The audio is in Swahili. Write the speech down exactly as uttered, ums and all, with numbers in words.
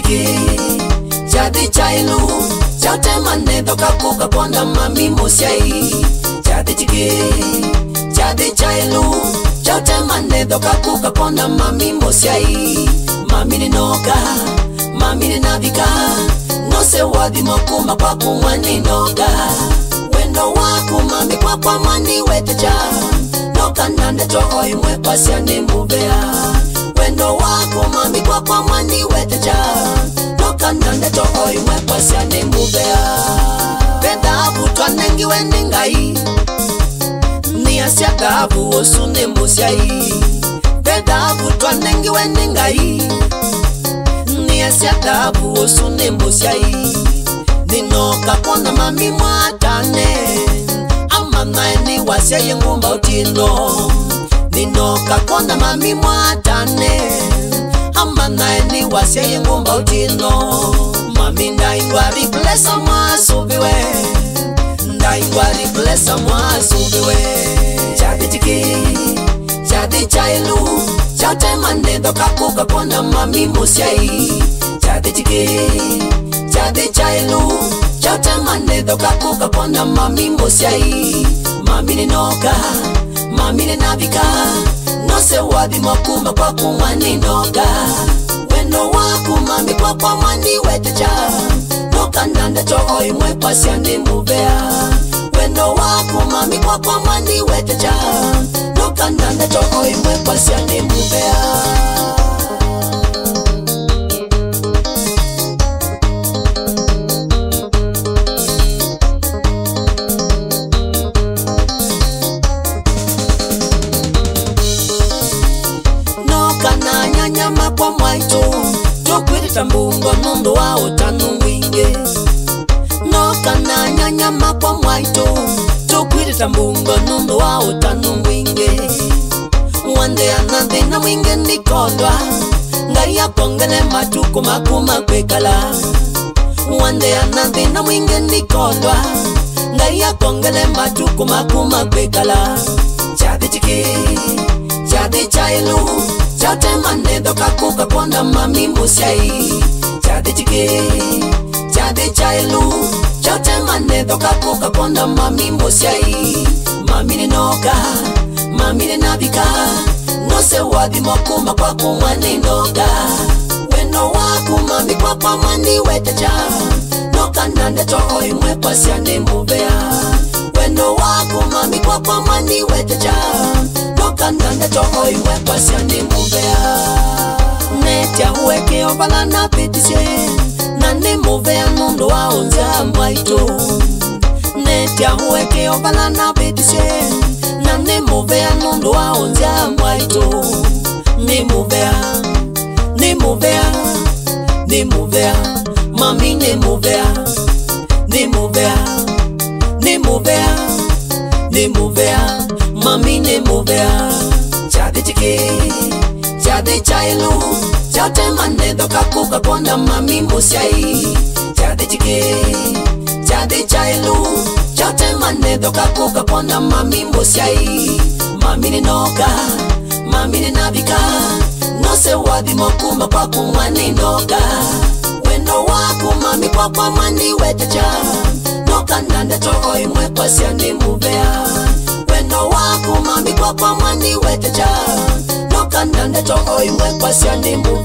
chiki Chadi chailu Chaute mane doka kuka ponda mami mosiai Chadi chiki Chadi chailu Chaute mane doka kuka ponda mami mosiai Mami ni noka Mami ni navika No se wadi mokuma kwa kumwani noka Wendo waku mami kwa kwa mwani wetecha Noka nande tohoi mwe pasya ni mubea Wendo wako mami kwa kwa mwani wetecha Noka nande tohoi mwe pasya ni mubea Vedavu twanengi weningai Ni asya davu osune musiai Vedavu twanengi weningai Ni asya davu osune musiai Ninoka kona mami mwatane Amana eni wasya yengumba utino Ninoka kona mami mwatane Amana eni wasya yengumba utino Mami ndaingwa riplesa mwasubiwe Ndaingwa riplesa mwasubiwe Chadi chiki Chadi chailu Chaute mane doka kuka kona mami musiai Chadi chiki Chadi chailu Chaute mane doka kuka kona mami musiai Mami ni noka Mami ni navika No se wadi mokuma kwa kumwani noka Wendo waku mami kwa kwa mwani wetecha Noka nande tohoi mwe pasya ni mubea Wendo waku mami kwa kwa mwani wetecha Noka nande tohoi mwe pasya ni mubea Nyama kwa mwaitu Tukwiri tambungo nundu wa utanu winge Noka na nyama kwa mwaitu Tukwiri tambungo nundu wa utanu winge Wande anande na winge nikondwa Ngaya kongele matuku makuma kwekala Wande anande na winge nikondwa Ngaya kongele matuku makuma kwekala Chadi chiki Chadi chailu Chaute mane doka kuka ponda mami musiai Chadi chiki Chadi chailu Chaute mane doka kuka ponda mami musiai Mami ni noka Mami ni navika No se wadi mokuma kwa kumwani noka Wendo waku mami kwa kwa mwani wetecha Noka nande tohoi mwe pasya ni mubea Wendo waku mami kwa kwa mwani wetecha Noka nande tohoi mwe pasya ni mubea Netia huweke obala na petisye Na ni mubea nundu wa unza mwaitu Netia huweke obala na petisye Na ni mubea nundu wa unza mwaitu Ni mubea Ni mubea Ni mubea Mami ni mubea Ni mubea Ni mubea Ni mubea Mami ni mubea Chadi chiki Chadi chailu Chaute mane doka kuka ponda mami musiai Chadi chiki Chadi chailu Chaute mane doka kuka ponda mami musiai Mami ni noka Mami ni navika No se wadi mokuma kwa kumwani noka Wendo waku mami kwa kwa mwani wetecha Noka nande tohoi mwe pasya ni mubea Wendo waku mami kwa kwa mwani wetecha Noka nande tohoi mwe pasya ni mubea